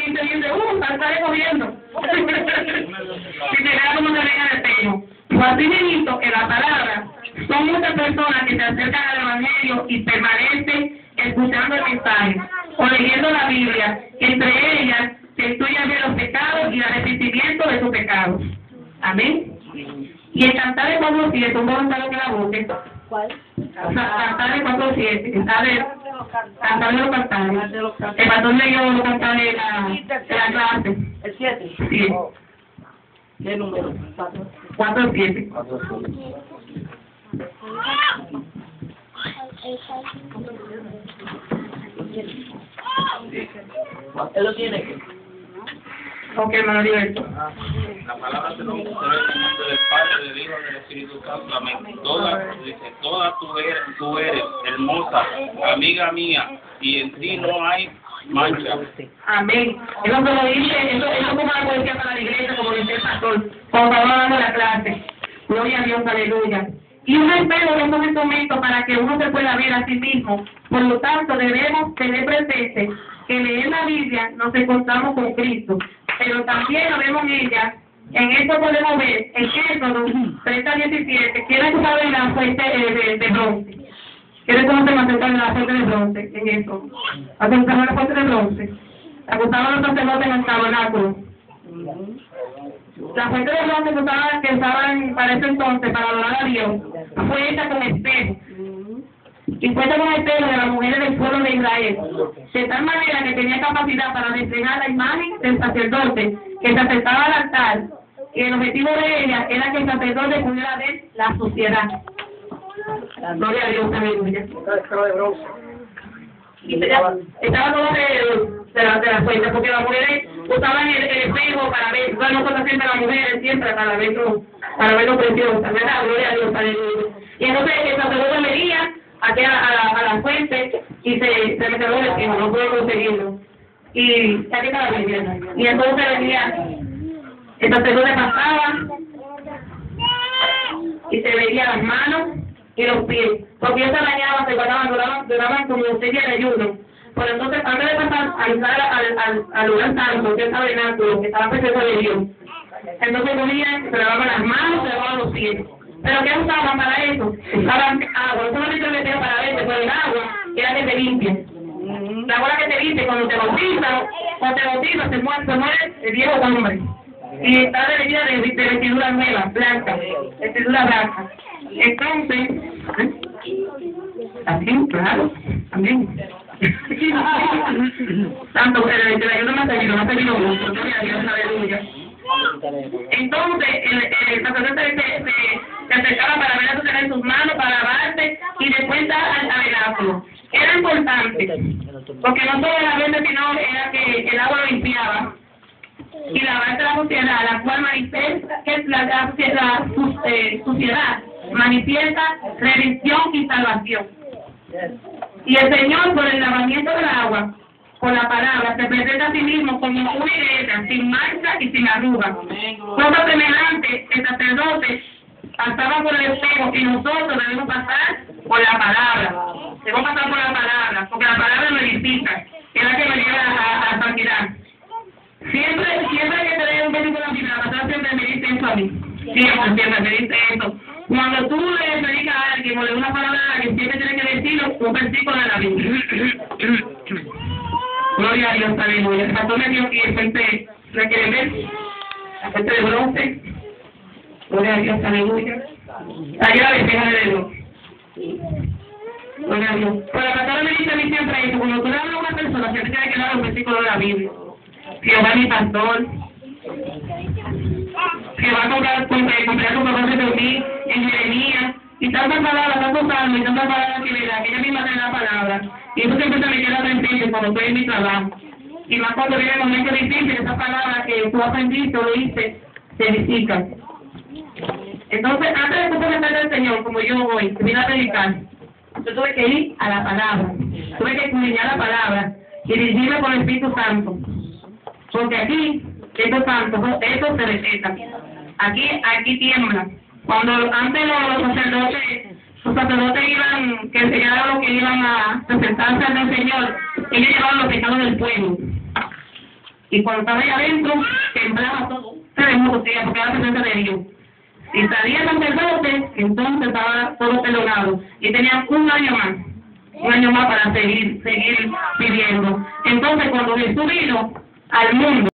gente dice, sale corriendo. Si te veas como te ven al espejo. Pues así mismo, en la palabra, son muchas personas que se acercan al Evangelio y permanecen escuchando el mensaje o leyendo la Biblia. Entre ellas se estudian bien los pecados y el arrepentimiento de sus pecados. Amén. Y el Cantar de 4:7, un voluntario que la busque. ¿Cuál? Cantar de 4:7, Cantar de los Cantares. El pastor leyó los Cantares de la clase. ¿El 7? Sí. ¿Qué número? 4:7. Él lo tiene. Ok, hermano Liberto. La palabra se nos muestra en el nombre del Padre, del Hijo y del Espíritu Santo. Amén. Toda tú eres hermosa, amiga mía, y en ti no hay mancha. Amén. Eso como dice, eso es como una poesía para la iglesia, como dice el pastor, cuando estaba dando la clase. Gloria a Dios, aleluya. Y un espejo es un instrumento para que uno se pueda ver a sí mismo. Por lo tanto, debemos tener presente que leer la Biblia nos encontramos con Cristo, pero también lo vemos en ella. En esto podemos ver en Éxodo 30:17, ¿quiénes saben la fuente de bronce? ¿Quiénes conocen acerca de la fuente de bronce en eso? Acerca de la fuente de bronce. La que usaban los sacerdotes en el tabernáculo. La fuente de bronce que usaban para ese entonces, para adorar a Dios, fue hecha con espejo. Y fue hecha con espejo de las mujeres del pueblo de Israel. De tal manera que tenía capacidad para reflejar la imagen del sacerdote que se acercaba al altar. Y el objetivo de ella era que el sacerdote pudiera ver la suciedad. Gloria a Dios, aleluya. Y estaba todo de la fuente, porque las mujeres usaban el espejo para ver, bueno, nosotros siempre las mujeres, siempre para verlo precioso, ¿verdad? Gloria a Dios, aleluya. Y entonces el sacerdote veía aquí a la fuente y se me quedó el espejo, no pudo conseguirlo. Y aquí está la Biblia. Y entonces venía, el sacerdote pasaba y se veía las manos y los pies, porque ellos se bañaban, se guardaban, duraban como 6 días de ayuno. Pero entonces, antes de pasar a entrar al lugar santo, que es el tabernáculo, que estaba presencia de Dios, entonces comían, se lavaban las manos, se lavaban los pies. ¿Pero qué usaban para eso? Usaban agua, no solamente el meteo para verte, pero el agua era que te limpia. La agua que te limpia, cuando te bautizas, se muere el viejo hombre. Y está revestida de vestidura nueva, blanca, vestidura blanca. Entonces, así, claro, también. Tanto, el ayuno me ha servido mucho, gloria a Dios, aleluya. Entonces, el sacerdote se acercaba para ver a tener sus manos, para lavarse y después dar al tabernáculo. Era importante, porque no solo la verde, sino era que el agua lo limpiaba. Y lavarse la suciedad, la cual manifiesta, que es la suciedad, manifiesta redención y salvación. Y el Señor, por el lavamiento del agua, por la palabra, se presenta a sí mismo como una iglesia, sin mancha y sin arruga. Cosa semejante, el sacerdote pasaba por el espejo y nosotros debemos pasar por la palabra. Debemos pasar por la palabra, porque la palabra me edifica, es la que me lleva a la santidad. Siempre que te dé un versículo en la Biblia, la pastora siempre me dice eso a mí. Siempre me dice eso. Cuando tú le predicas a alguien o le das una palabra a alguien, siempre tienes que decirlo un versículo de la Biblia. Gloria a Dios, aleluya. El pastor me dio que el frente, ¿la quiere ver? La frente de bronce. Gloria a Dios, aleluya. Allá la bendeja de Dios. Gloria a Dios. Pero la pastora me dice a mí siempre eso, cuando tú le hablas a una persona, siempre tienes que dar un versículo de la Biblia. Jehová mi pastor. Jehová comprar tu propósito de mí en Jeremías. Y tantas palabras, tantos salmos y tantas palabras que me da, que ella misma me da la palabra. Y eso siempre se me queda presente cuando estoy en mi trabajo. Y más cuando viene el momento difícil, esas palabras que tú aprendiste o leíste, se edifican. Entonces, antes de tú presentar al Señor, como yo hoy, que vine a predicar, yo tuve que ir a la palabra. Tuve que escudriñar la palabra y dirigirme por el Espíritu Santo. Porque aquí, estos santos, estos se respetan. Aquí tiemblan. Cuando antes los sacerdotes iban, que enseñaban lo que iban a presentarse al Señor, ellos llevaban los pecados del pueblo. Y cuando estaba ahí adentro, temblaba todo, terremoto, sí, porque era la presencia de Dios. Y salía el sacerdote, entonces estaba todo pelonado. Y tenían un año más para seguir viviendo. Entonces, cuando Jesús vino al mundo,